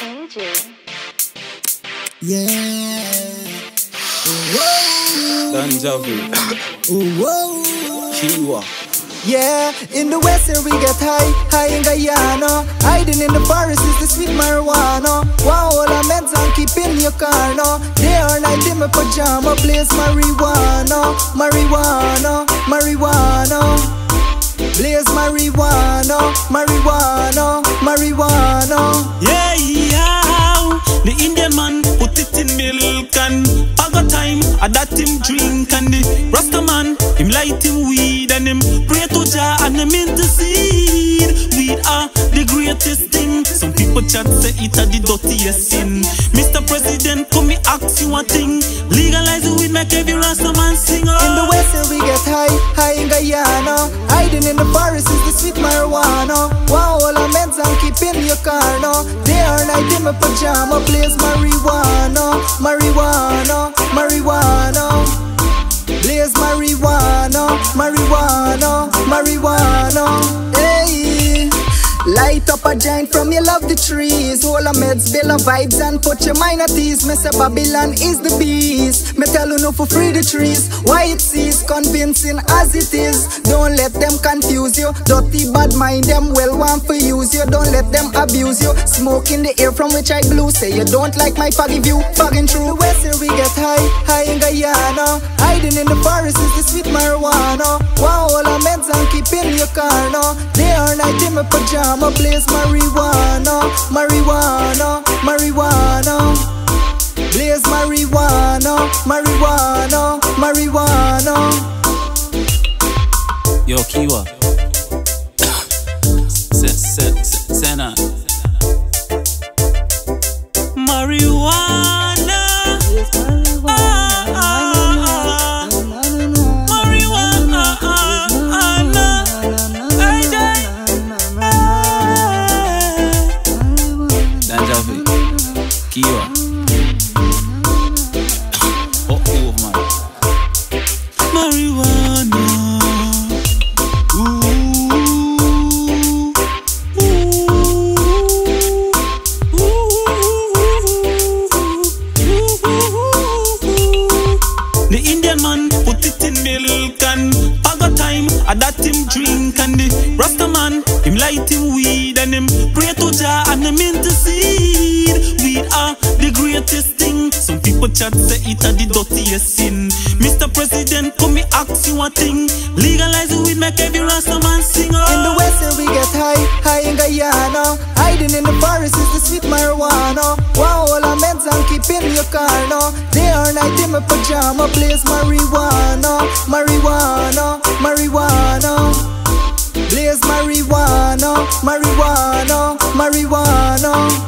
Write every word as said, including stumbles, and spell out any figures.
A J. Yeah. Whoa. Danjavi. Whoa. Kiwa. Yeah, in the west here we get high, high in Guyana. Hiding in the forest is the sweet marijuana. Wow, all our meds and keep in your car now. Day or night in my pajama, blaze marijuana, marijuana, marijuana. Blaze marijuana, marijuana, marijuana. Yeah, yeah, the Indian man put it in milk and pago time, a that him drink and the Rasta man, him light him weed and him pray to Jah and him intercede. Weed are the greatest thing. Some people chat say it are the dirtiest sin. Mister President, come me ask you one thing. Legalize the weed, make every Rasta man sing. Oh. In the west here we get high, high in Guyana. Hiding in the forest is the sweet marijuana. Wow, all our meds and keep in your car now. Day or night in my pajama, blaze marijuana, marijuana, marijuana. Blaze marijuana, marijuana, marijuana. Hey, light up a joint from you love the trees. All the meds, bill of vibes and put your mind at ease. Me say Babylon is the beast. Me tell you no for free the trees. Why it sees convincing as it is. Don't let them confuse you. Dirty bad mind them well want for use you. Don't let them abuse you. Smoke in the air from which I blew. Say you don't like my foggy view. Fogging through the west here we get high, high in Guyana. Hiding in the forest is the sweet marijuana. Wow, all our meds and keep in your car now. Day or night in my pajama, blaze marijuana, marijuana, marijuana. Blaze marijuana, marijuana, marijuana. Yo, Kiwa. Sena. Marijuana. Kiwa. Oh, oh, man. Marijuana. Ooh. Ooh. Ooh. The Indian man put it in milk and pago time, a that him drink and the Rasta man, him light him weed and him pray to Jah and him intercede. Weed are the greatest thing. Some people chat say it are the dirtiest sin. Mister President, come me ask you one thing. Legalize the weed, make every Rasta man sing. Oh. In the west here we get high, high in Guyana. Hiding in the forest is the sweet marijuana. Wow, all our meds and keep in your car now. Day or night in my pajama, blaze marijuana, marijuana, marijuana. Blaze marijuana, marijuana, marijuana.